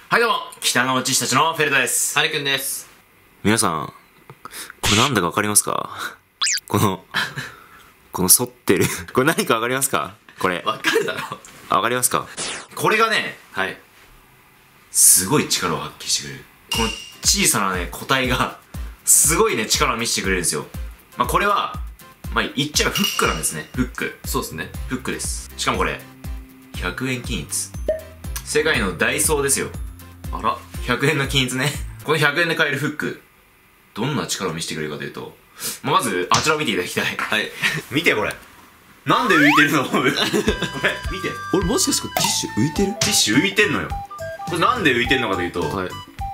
はいどうも、北の内たちのフェルトです。 はるくんです。 皆さん、これなんだかわかりますか？この反ってるこれ何かわかりますか？これ。 わかるだろ。 わかりますか？これがね、 はい。 すごい力を発揮してくれる。この小さなね、個体が、すごいね、力を見せてくれるんですよ。まあこれは、まあ言っちゃえばフックなんですね。フック。 そうですね。 フックです。しかもこれ、100円均一。世界のダイソーですよ。 あら。 100円の均一ね。この100円で買えるフック、どんな力を見せてくれるかというと、まず、あちらを見ていただきたい。 はい。 見てこれ。なんで浮いてるのこれ、見て。 俺もしかしてこれティッシュ浮いてる？ ティッシュ浮いてんのよ。これなんで浮いてんのかというと、 はい。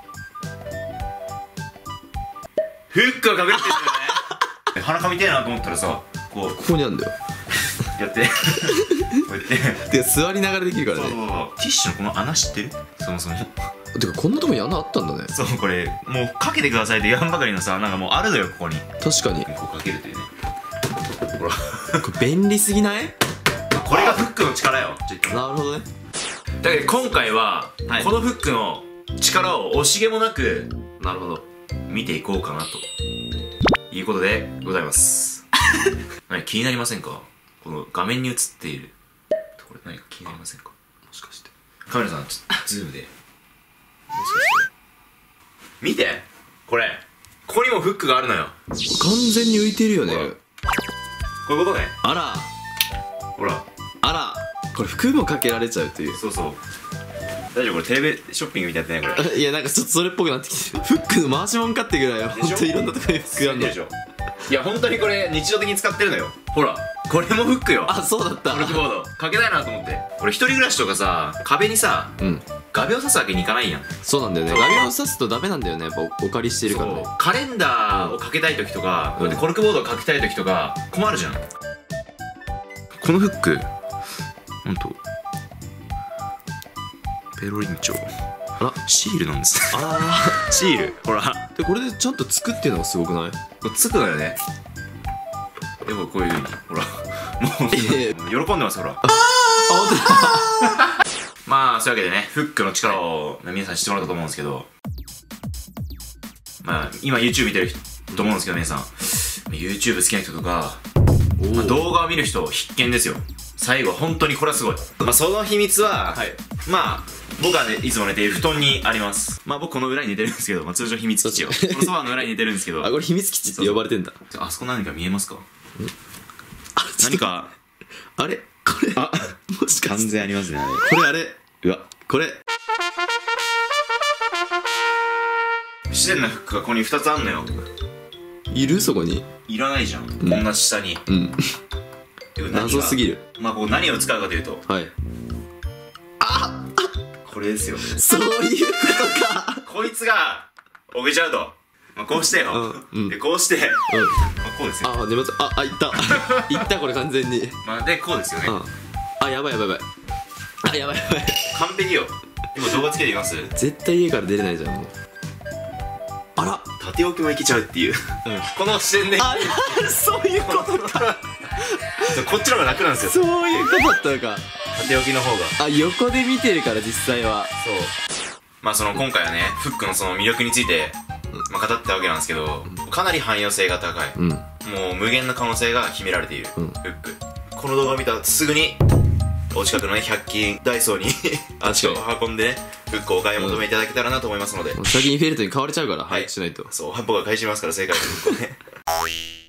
フックが隠れてるんだよね。鼻かみてえなと思ったらさ、こう、 ここにあるんだよ。 やって。こうやって。 で、座りながらできるからね。 そう。ティッシュのこの穴知ってる？そもそも。 てか、こんなとこに穴あったんだね。 そう、これ、もうかけてくださいって言わんばかりのさ、なんかもうあるのよ、ここに。 確かに。 こうかけるというね。ほら。 これ便利すぎない？ これがフックの力よ。 なるほどね。 だけど今回は、 はい、 このフックの力を惜しげもなく、 なるほど。 見ていこうかなということでございます。気になりませんか？この画面に映っているこれ何か気になりませんか？もしかしてカメラさん、ちょっとズームで、もしかして見て、これここにもフックがあるのよ。 完全に浮いてるよね。 こういうことね。 あら、 ほら、 あら、これ服もかけられちゃうという。 そうそう。大丈夫？これテレビショッピングみたいになってないこれ。 いや、なんかちょっとそれっぽくなってきてる。フックの回しもんかってぐらいよ。ほんといろんなとこにフックあるんだ。 いや、本当にこれ日常的に使ってるのよ。ほら、これもフックよ。 あ、そうだった。 コルクボードかけたいなと思って。これ一人暮らしとかさ、壁にさ、画鋲刺すわけにいかないやん。 そうなんだよね。画鋲刺すとダメなんだよね。やっぱお借りしてるからね。 カレンダーをかけたい時とか、こうやってコルクボードをかけたい時とか困るじゃん。このフック、ほんとペロリンチョ、あら、シールなんです。 ああ、シール、ほら。 で、これでちゃんとつくっていうのがすごくない？ これつくのよね。でもこういう風に、ほら、もう喜んでます、ほら。あ、 本当だ。 まあそういうわけでね、フックの力を皆さん知ってもらったと思うんですけど、まあ今 YouTube 見てる人と思うんですけど、皆さん YouTube 好きな人とか、まあ、動画を見る人必見ですよ。最後本当にこれはすごい。まあその秘密は、はい、まあ僕はね、いつも寝ている布団にあります。まあ僕この裏に寝てるんですけど、まあ通常秘密基地よ。このソファーの裏に寝てるんですけど。 あ、これ秘密基地って呼ばれてんだ。 あそこ何か見えますか？何か、 あれこれ、あ、もしかして完全ありますね、あれ。 これあれ、 うわ、 これ不自然なフックがここに2つあんのよ。 いる？そこにいらないじゃん、こんな下に。 謎すぎる。 まあこう何を使うかというと、 はい、あ、 これですよ。 そういうことか。 こいつが置けちゃうと、まあこうしてよ、でこうして、まあこうですよ。 あ、でもあ、いったいった、これ完全に。 まあでこうですよね。 あ、やばいやばいやばい。あ、やばいやばい。 完璧よ。今動画つけてみます？ 絶対家から出れないじゃん、もう。あら、 縦置きもいけちゃうっていう、この視点で。 あ、そういうことか。 こっちの方が楽なんですよ。 そういうことだったのか。 縦置きの方が。 あ、横で見てるから実際は。 そう。まあその今回はね、フックのその魅力について、まあ語ったわけなんですけど、かなり汎用性が高い。もう無限の可能性が秘められているフック。この動画を見たらすぐにお近くのね、100均ダイソーに足を運んでね、フックをお買い求めいただけたらなと思いますので。 先にフェルトに買われちゃうから、早くしないと。 そう、僕が返しますから、正解のフックをね。